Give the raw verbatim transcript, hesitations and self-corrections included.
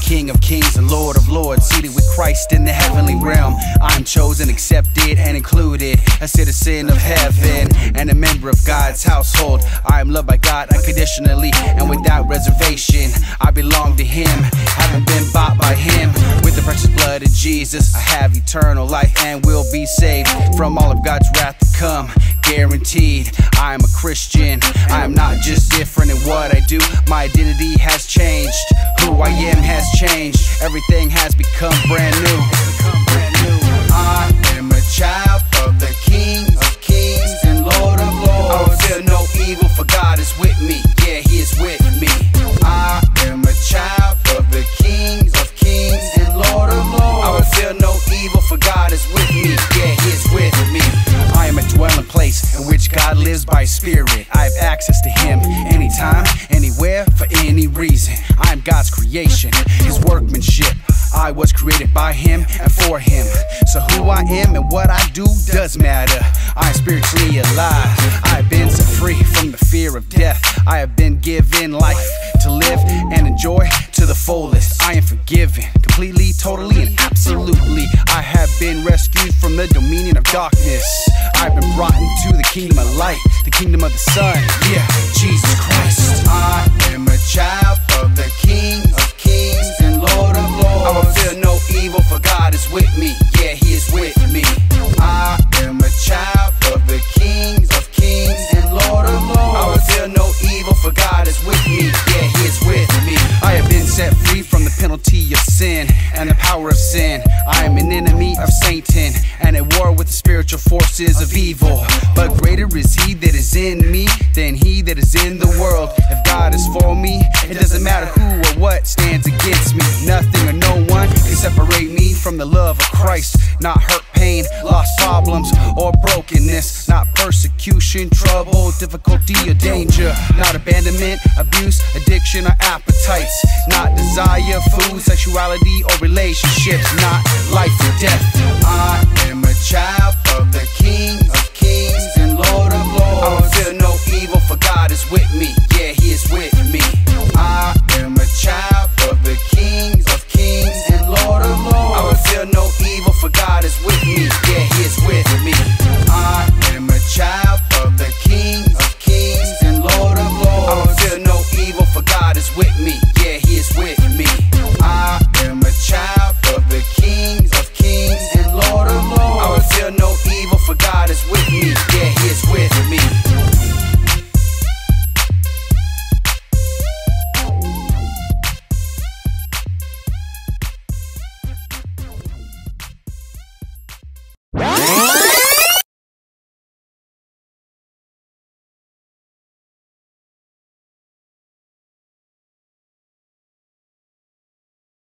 King of kings and Lord of lords, seated with Christ in the heavenly realm. I'm chosen, accepted, and included, a citizen of heaven and a member of God's household. I am loved by God unconditionally and without reservation. I belong to Him, having been bought by Him with the precious blood of Jesus. I have eternal life and will be saved from all of God's wrath to come. Guaranteed, I am a Christian. I am not just different in what I do. My identity has changed. Who I am has changed. Everything has become brand new. I am a child of the King of kings and Lord of lords. I will feel no evil, for God is with me. Yeah, He is with me. I am a child of the King of kings and Lord of lords. I will feel no evil, for God is with me. Yeah, He is with me. I am a dwelling place in which God lives by Spirit. I have access to Him anytime, anywhere, for any reason. I am God's creation, His workmanship. I was created by Him and for Him. So who I am and what I do does matter. I am spiritually alive. I have been set free from the fear of death. I have been given life to live and enjoy to the fullest. I am forgiven completely, totally, and absolutely. I have been rescued from the dominion of darkness. I've been brought into the kingdom of light, the kingdom of the Son. Yeah, Jesus Christ. I am a child of the King of kings and Lord of lords. I will feel no evil, for God is with me. Yeah, He is with me. I am a child of the King of kings and Lord of lords. I will feel no evil, for God is with me. Yeah, He is with me. I have been set free from the penalty of sin and the power of sin. I am an enemy of Satan and at war with the spiritual forces of evil. But greater is He that is in me than he that is in the world. If God is for me, it doesn't matter who or what stands against me. Nothing or no one can separate me from the love of Christ. Not hurt, pain, lost, problems, or brokenness. Not persecution, trouble, difficulty, or danger. Not abandonment, abuse, addiction, or appetites. Not desire, food, sexuality, or relationships. Not life or death. I am a child of the King of kings and Lord of lords. I will feel no evil, for God is with me. Yeah, He